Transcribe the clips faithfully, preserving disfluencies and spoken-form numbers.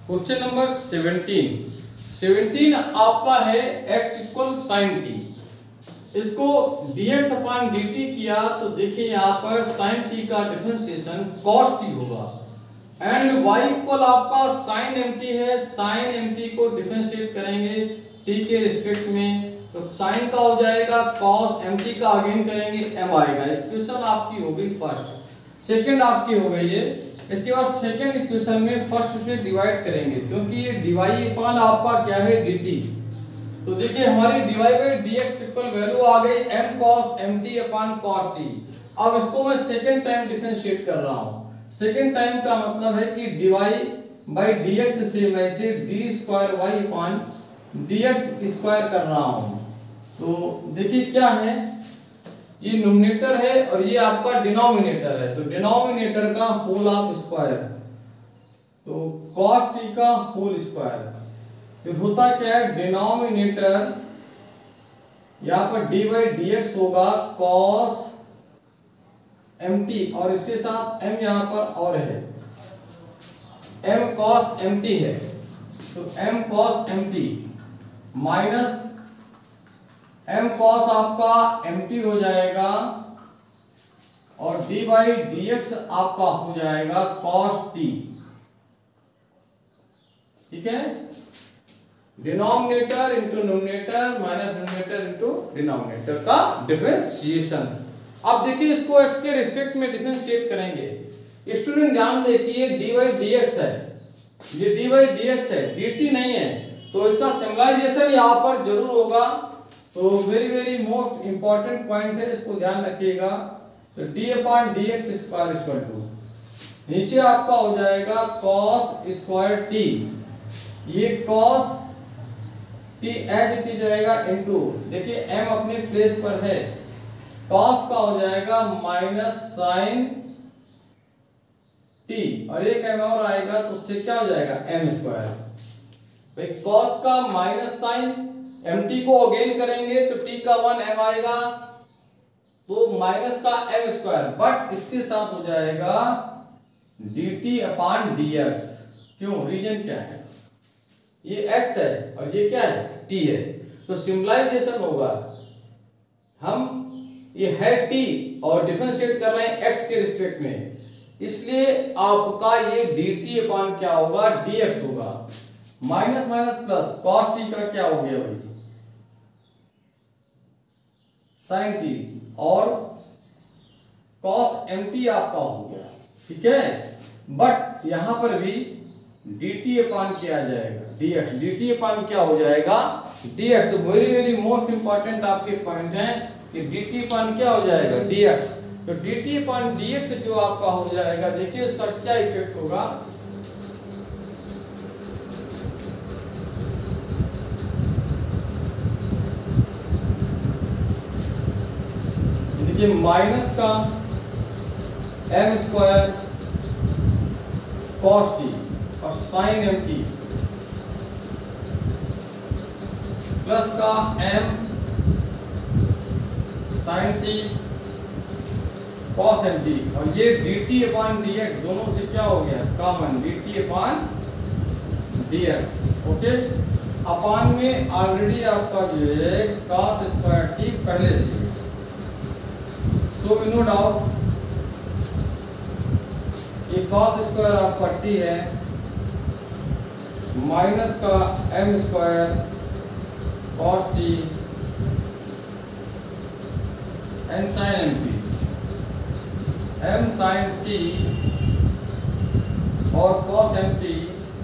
Question number seventeen seventeen आपका है x equal sine T. इसको dx अपान dt किया तो देखिए यहाँ पर साइन टी का डिफरेंशिएशन cos टी होगा एंड y इक्वल आपका साइन mt है। साइन mt को डिफरेंशिएट करेंगे t के रिस्पेक्ट में तो साइन का हो जाएगा cos mt का अगेन करेंगे m आएगा। इक्वेशन आपकी हो गई फर्स्ट। सेकंड आपकी हो गई है। इसके बाद सेकंड इक्वेशन में फर्स्ट से डिवाइड करेंगे क्योंकि ये डिवाई अपान आपका क्या है dt। तो देखिए हमारी dy by dx equal value आ गई m cos mt अपान cos t। अब इसको मैं सेकंड टाइम डिफरेंशिएट कर रहा हूँ। सेकंड टाइम का मतलब है कि dy बाई dx से मैं इसे d square y upon dx square कर रहा हूँ। तो देखिए क्या है, ये न्यूमरेटर है और ये आपका डिनोमिनेटर है। तो डिनोमिनेटर का होल ऑफ स्क्वायर तो cos t का होल स्क्वायर। फिर होता क्या है, डिनोमिनेटर यहाँ पर d बाई dx होगा cos mt और इसके साथ m यहाँ पर और है m cos mt है। तो m cos mt minus m cos आपका mt हो जाएगा और d बाई dx आपका हो जाएगा cos t। ठीक है, denominator into numerator minus numerator into denominator का डिफरेंशिएशन। अब देखिए इसको x के रिस्पेक्ट में डिफरेंशिएट करेंगे। स्टूडेंट ध्यान देखिए d बाई dx है, ये d बाई dx है, dt नहीं है। तो इसका सिमिलराइजेशन यहाँ पर जरूर होगा। तो very very most important point है, इसको ध्यान रखिएगा। तो d upon dx square equal to नीचे आपका हो जाएगा cos स्क्वायर t। ये cos t as it is जाएगा इनटू, देखिए m अपने प्लेस पर है, cos का हो जाएगा माइनस साइन t और एक m और आएगा तो उससे क्या हो जाएगा m स्क्वायर। भाई cos का माइनस साइन mt को अगेन करेंगे तो t का वन m आएगा तो माइनस का m स्क्वायर, बट इसके साथ हो जाएगा dt अपान dx। क्यों, रीजन क्या है, ये x है और ये क्या है t है। तो सिंपलाइजेशन होगा, हम ये है t और डिफरेंशिएट कर रहे हैं x के रिस्पेक्ट में, इसलिए आपका ये dt अपान क्या होगा dx होगा। Minus minus plus cos t का क्या हो गया भाई sin t और cos mt आपका हो गया। ठीक है, बट यहां पर भी dt अपान क्या आ जाएगा dx, dt अपान क्या हो जाएगा dx। तो वेरी वेरी मोस्ट इंपॉर्टेंट आपके पॉइंट है कि dt अपान क्या हो जाएगा dx। तो dt अपान dx जो आपका हो जाएगा, देखिए उसका क्या इफेक्ट होगा। देखिए माइनस का m स्क्वायर cos t और sin mt प्लस का m sin t cos mt और ये dt अपान dx दोनों से क्या हो गया common, dt upon dx। Okay, upon में ऑलरेडी आपका जो है cos स्क्वायर t पहले से, सो वी नो डाउट ये cos स्क्वायर आपका t है माइनस का m square cos t and sin mt, m sin t और cos mt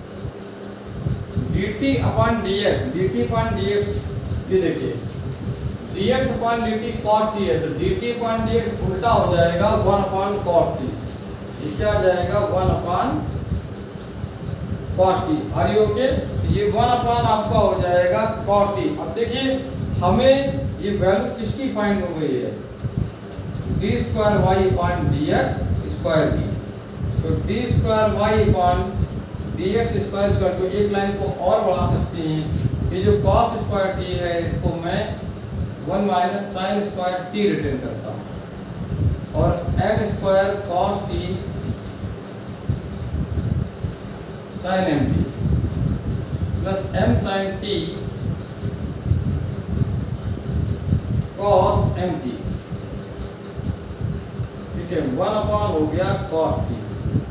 dt upon dx, dt upon dx। ये देखिए dx upon dt cos t है तो dt upon dx उल्टा हो जाएगा वन अपान cos t। ये क्या आ जाएगा one upon cos t। Are you okay, ये वन अपान आपका हो जाएगा cos t। अब देखिए हमें ये वैल्यू किसकी फाइंड हो गई है, d square y upon dx square की। तो d square y upon dx square square को एक लाइन को और बढ़ा सकते हैं। ये जो cos स्क्वायर t है इसको मैं one minus sine square t return करता हूँ और m square cos t sin mt plus M sine T cos M T. ठीक है, वन अपॉन हो गया कॉस टी।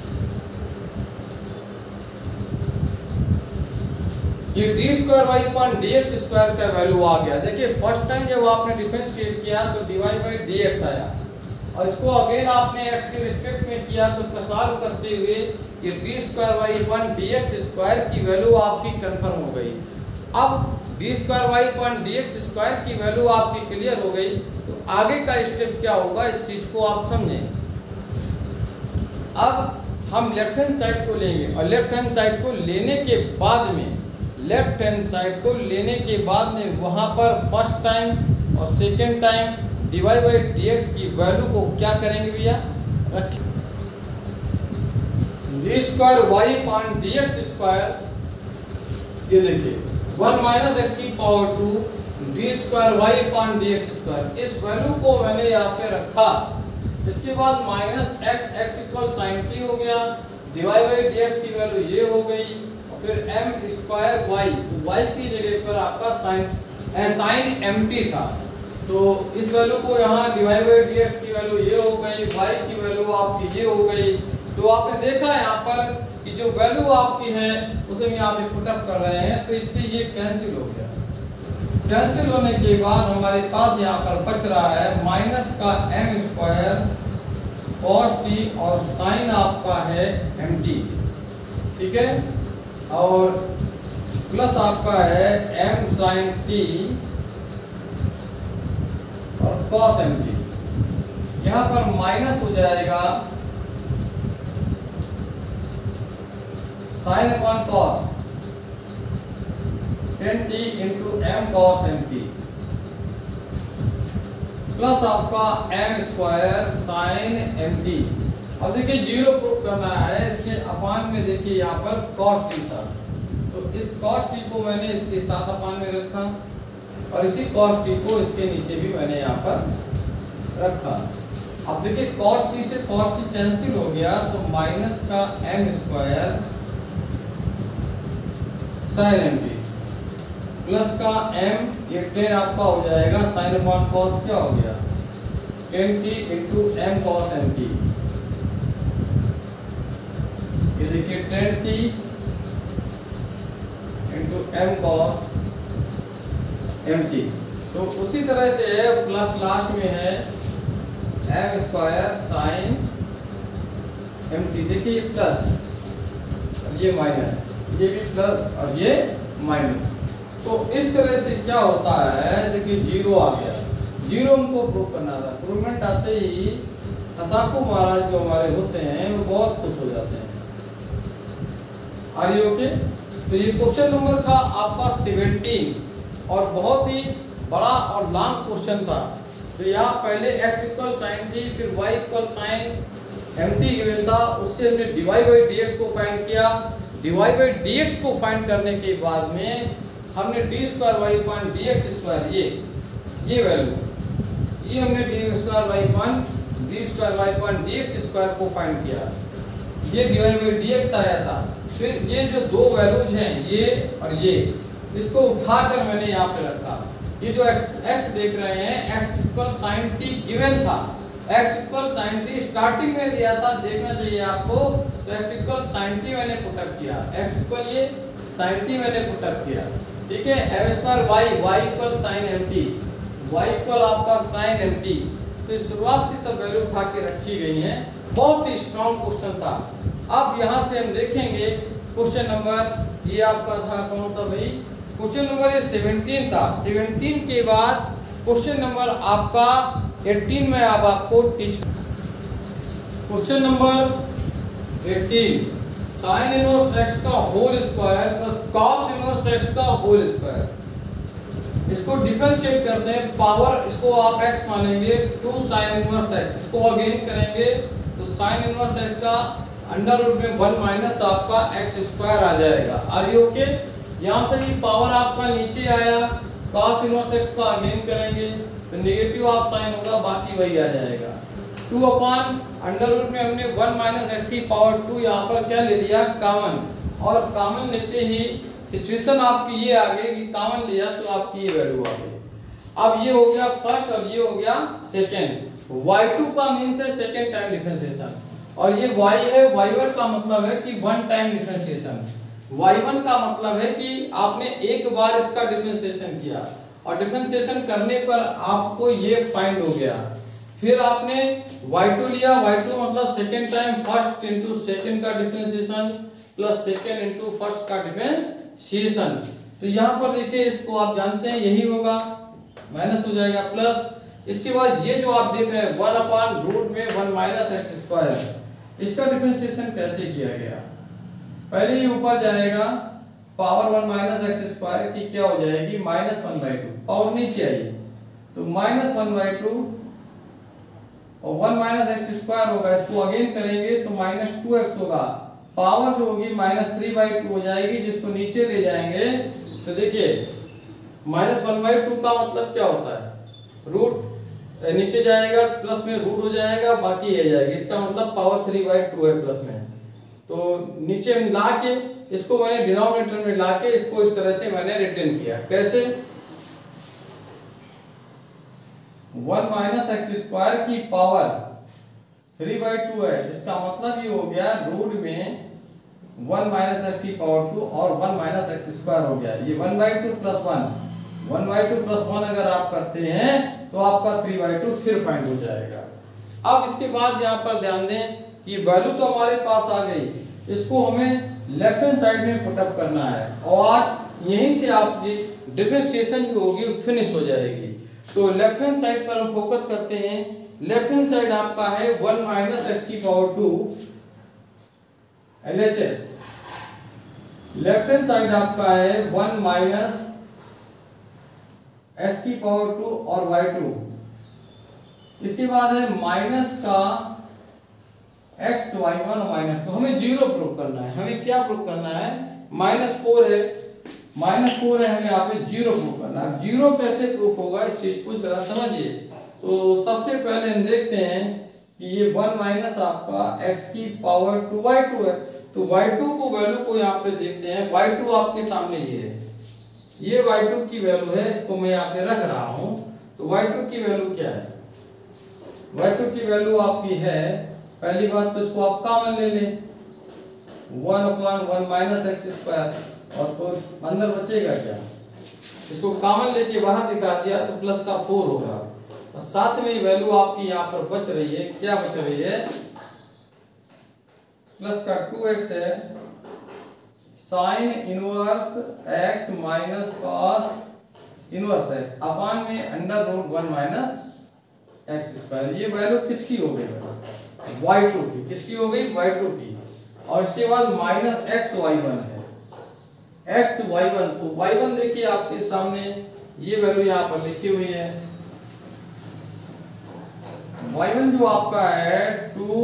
ये D square Y upon D X square का वैल्यू आ गया। देखिए फर्स्ट टाइम जब आपने डिफरेंशिएट किया तो D Y by D X आया, और इसको अगेन आपने एक्स के रिस्पेक्ट में किया तो सॉल्व करते हुए ये D square Y upon D X square की वैल्यू आपकी कंफर्म हो गई। अब D square Y upon D X square की वैल्यू आपकी क्लियर हो गई, तो आगे का स्टेप क्या होगा इस चीज को आप समझें। अब हम लेफ्ट हैंड साइड को लेंगे, और लेफ्ट हैंड साइड को लेने के बाद में लेफ्ट हैंड साइड को लेने के बाद में वहां पर फर्स्ट टाइम और second time D Y by D X की वैल्यू को क्या करेंगे भैया, रखें। D square Y upon D X square, ये देखिए वन माइनस एक्स की power two D square Y upon D X square, इस वैल्यू को मैंने यहाँ पे रखा। इसके बाद minus X X equal sine T हो गया, D Y by D X की वैल्यू ये हो गई, फिर एम स्क्वायर वाई, वाई की जगह पर आपका साइन साइन एम टी था, तो इस वैल्यू को यहाँ डिवाइड बाई डी एक्स की वैल्यू ये हो गई, वाई की वैल्यू आपकी ये हो गई। तो आपने देखा यहाँ पर कि जो वैल्यू आपकी है उसे हम यहाँ पे पुटअप कर रहे हैं, तो इससे ये कैंसिल हो गया। कैंसिल होने के बाद हमारे पास यहाँ पर बच रहा है माइनस का एम स्क्वायर कॉस टी और साइन आपका है एम टी, ठीक है, और प्लस आपका है एम साइन टी और कॉस एम टी। यहाँ पर माइनस हो जाएगा sine upon cos ten T into M cos M T, plus आपका M square sine M T. अब देखिए जीरो प्रूफ करना है, इसके अपान में देखिए यहाँ पर कॉस टी था, तो इस कॉस टी को मैंने इसके साथ अपान में रखा, और इसी कॉस टी को इसके नीचे भी मैंने यहाँ पर रखा। अब देखिए कॉस टी से कॉस टी कैंसिल हो गया, तो माइनस का M square sine M T plus का m, ये टेन आपका हो जाएगा साइन अपॉन कॉस, क्या हो गया ten T into M cos M T. ये देखिए ten T into M cos M T. तो उसी तरह से है, प्लस लास्ट में है M square sine M T. देखिए ये प्लस और ये माइनस, ये भी प्लस और ये माइनस। तो इस तरह से क्या होता है, देखिए जीरो आ गया, जीरो हमको प्रूव करना था। प्रूवमेंट आते ही हसाको महाराज जो हमारे होते हैं वो बहुत खुश हो जाते हैं। Are you okay? तो ये क्वेश्चन नंबर था आपका सेवेंटीन, और बहुत ही बड़ा और लॉन्ग क्वेश्चन था। तो यहाँ पहले x इक्वल साइन टी, फिर y equal sine M T given था, उससे हमने D Y by D X को फाइंड किया। D Y by D X को फाइंड करने के बाद में हमने D square Y upon D X square, ये ये वैल्यू, ये हमने D square Y upon D square Y upon D X square को फाइंड किया, ये D Y by D X आया था। फिर ये जो दो वैल्यूज हैं ये और ये, इसको उठाकर मैंने यहाँ पे रखा। ये जो x, x देख रहे हैं x equal sine T given था, x equal sine T starting में दिया था, देखना चाहिए आपको। तो x इक्वल साइन टी मैंने पुटअप किया, x इक्वल ये साइन टी मैंने पुटअप किया, ठीक है। M square Y, Y equal sine M T, Y equal आपका साइन एम टी। तो शुरुआत से सब वैल्यू उठा के रखी गई हैं, बहुत ही स्ट्रॉन्ग क्वेश्चन था। अब यहाँ से हम देखेंगे क्वेश्चन नंबर, ये आपका था कौन सा भाई, क्वेश्चन नंबर ये सेवेंटीन था। सेवेंटीन के बाद क्वेश्चन नंबर आपका एटीन में अब आपको teach. Question number eighteen, sine inverse X का whole square plus cos inverse X का होल स्क्वायर। इसको डिफरेंशिएट करते हैं, पावर इसको आप x मानेंगे, टू साइन इनवर्स x, इसको अगेन करेंगे तो साइन इनवर्स x का अंडर रूट में वन माइनस आपका एक्स स्क्वायर आ जाएगा। Are you okay? यहाँ से ये पावर आपका नीचे आया, कॉस इनवर्स एक्स का अगेन करेंगे तो नेगेटिव आप साइन होगा, बाकी वही आ जाएगा। टू अपॉन अंडर रूट में हमने वन माइनस एक्स की पावर टू यहाँ पर क्या ले लिया कॉमन, और कॉमन लेते ही सिचुएशन आपकी ये आ गई कि कॉमन लिया तो आपकी ये वैल्यू आ गई। अब ये हो गया फर्स्ट और ये हो गया सेकेंड। वाई टू का मीन्स है सेकेंड टाइम डिफरेंशिएशन, और ये y है, वाई वन का मतलब है कि one time differentiation. Y one का मतलब है कि आपने एक बार इसका डिफरेंशिएशन किया और डिफरेंशिएशन करने पर आपको ये फाइंड हो गया। फिर आपने वाई टू लिया, वाई टू मतलब second time first into second का differentiation plus second into first का डिफरेंशिएशन। तो यहाँ पर देखिए इसको आप जानते हैं यही होगा, माइनस हो जाएगा प्लस। इसके बाद ये जो आप देख रहे हैं वन अपॉन रूट में वन माइनस एक्स स्क्वायर, इसका डिफरेंशिएशन कैसे किया गया? पहले ही ऊपर जाएगा power one minus X square की क्या हो जाएगी minus one by two, power नीचे आई तो माइनस वन बाई टू और वन माइनस एक्स स्क्वायर होगा, इसको अगेन करेंगे तो माइनस टू एक्स होगा, पावर जो होगी माइनस थ्री बाई टू हो जाएगी, जिसको नीचे ले जाएंगे तो देखिए माइनस वन बाई टू का मतलब क्या होता है, रूट नीचे जाएगा प्लस में रूट हो जाएगा, बाकी ये जाएगा, इसका मतलब पावर थ्री बाई टू है प्लस में। तो नीचे ला के इसको मैंने डिनोमिनेटर में ला के इसको इस तरह से मैंने रिटर्न किया। कैसे? वन माइनस एक्स स्क्वायर की पावर थ्री बाई टू है, इसका मतलब ये हो गया रूट में वन माइनस एक्स की पावर टू और वन माइनस एक्स स्क्वायर हो गया, ये one by two plus one, one by two plus one अगर आप करते हैं तो आपका थ्री बाई टू फिर फाइंड हो जाएगा। अब इसके बाद यहाँ पर ध्यान दें कि वैल्यू तो हमारे पास आ गई, इसको हमें लेफ्ट हैंड साइड में पुटअप करना है और आज यहीं से आपकी डिफरेंशिएशन जो होगी फिनिश हो जाएगी। तो लेफ्ट हैंड साइड पर हम फोकस करते हैं। लेफ्ट हैंड साइड आपका है वन माइनस एक्स की power two L H S, left hand side आपका है वन माइनस एक्स की पावर टू और वाई टू। इसके बाद है माइनस का X Y one minus two, हमें जीरो प्रूफ करना है। हमें क्या प्रूफ करना है? माइनस फोर है, माइनस फोर है, हमें यहाँ पे जीरो प्रूफ करना है। जीरो कैसे प्रूफ होगा इस चीज को जरा समझिए। तो सबसे पहले हम देखते हैं कि ये वन माइनस आपका एक्स की पावर टू वाई टू है, तो वाई टू को वैल्यू को यहाँ पे देखते हैं। वाई टू आपके सामने ये है, ये वाई टू की वैल्यू है, इसको मैं यहाँ पे रख रहा हूँ। तो वाई टू की वैल्यू क्या है? वाई टू की वैल्यू आपकी है, पहली बात तो इसको आप कॉमन ले लें, one upon one minus X square, और तो अंदर बचेगा क्या? इसको कॉमन लेके बाहर दिखा दिया तो प्लस का फोर होगा, और साथ में वैल्यू आपकी यहाँ पर बच रही है, क्या बच रही है? प्लस का टू एक्स है, sine inverse X minus cos inverse X upon में under root one minus X square. ये वैल्यू किसकी हो गई? वाई टू की। किसकी हो गई? वाई टू की। और इसके बाद माइनस एक्स वाई वन है, एक्स वाई वन। तो वाई वन देखिए आपके सामने ये वैल्यू यहाँ पर लिखी हुई है। वाई वन जो आपका है two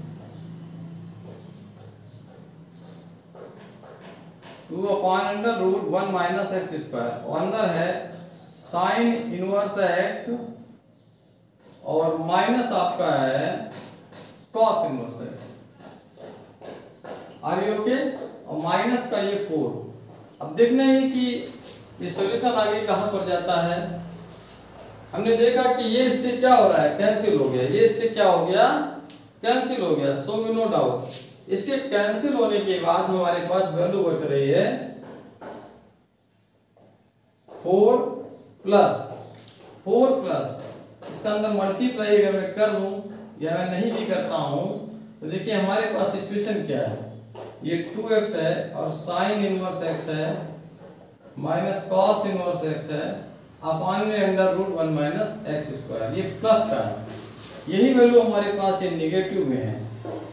two upon under root one minus X square, और अंदर है साइन इनवर्स एक्स और माइनस आपका है cos inverse X. Are you okay? और माइनस का ये फोर। अब देखना है कि ये सॉल्यूशन आगे कहां पर जाता है। हमने देखा कि ये इससे क्या हो रहा है? कैंसिल हो गया। ये इससे क्या हो गया? कैंसिल हो गया। So we no doubt. इसके कैंसिल होने के बाद हमारे पास वैल्यू बच रही है फोर प्लस फोर प्लस इसका अंदर मल्टीप्लाई अगर मैं कर दूं या मैं नहीं भी करता हूं तो देखिए हमारे पास सिचुएशन क्या है। ये टू एक्स है और साइन इनवर्स एक्स है माइनस कॉस इनवर्स एक्स है अपॉन में under root one minus X square. ये प्लस का है, यही वैल्यू हमारे पास ये निगेटिव में है।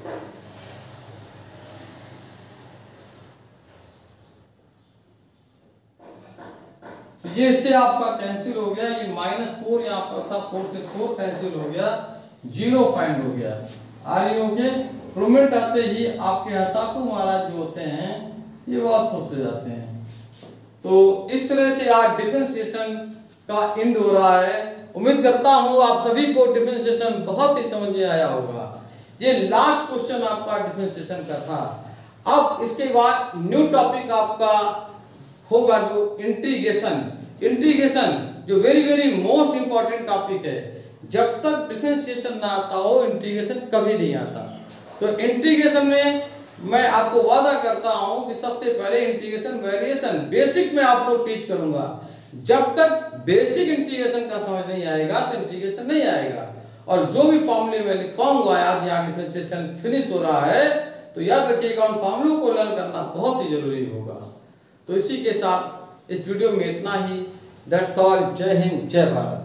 ये इससे आपका कैंसिल हो गया। ये माइनस फोर यहाँ पर था, फोर से फोर कैंसिल हो गया, जीरो फाइंड हो गया। Are you okay? प्रूवमेंट आते ही आपके हसाकू महाराज जो होते हैं ये बहुत खुश हो जाते हैं। तो इस तरह से आज डिफरेंशिएशन का एंड हो रहा है। उम्मीद करता हूँ आप सभी को डिफरेंशिएशन बहुत ही समझ में आया होगा। ये लास्ट क्वेश्चन आपका डिफरेंशिएशन का था। अब इसके बाद न्यू टॉपिक आपका होगा जो इंटीग्रेशन। इंटीग्रेशन जो very very most important topic है। जब तक डिफरेंशिएशन ना आता हो इंटीग्रेशन कभी नहीं आता। तो इंटीग्रेशन में मैं आपको वादा करता हूं कि सबसे पहले इंटीग्रेशन वेरिएशन बेसिक में आपको टीच करूंगा। जब तक बेसिक इंटीग्रेशन का समझ नहीं आएगा तो इंटीग्रेशन नहीं आएगा। और जो भी फॉर्मूले मैं लिखवाऊंगा, आज यहाँ डिफरेंशिएशन फिनिश हो रहा है, तो याद रखिएगा उन फॉर्मूलों को लर्न करना बहुत ही जरूरी होगा। तो इसी के साथ इस वीडियो में इतना ही। That's all. जय हिंद, जय भारत।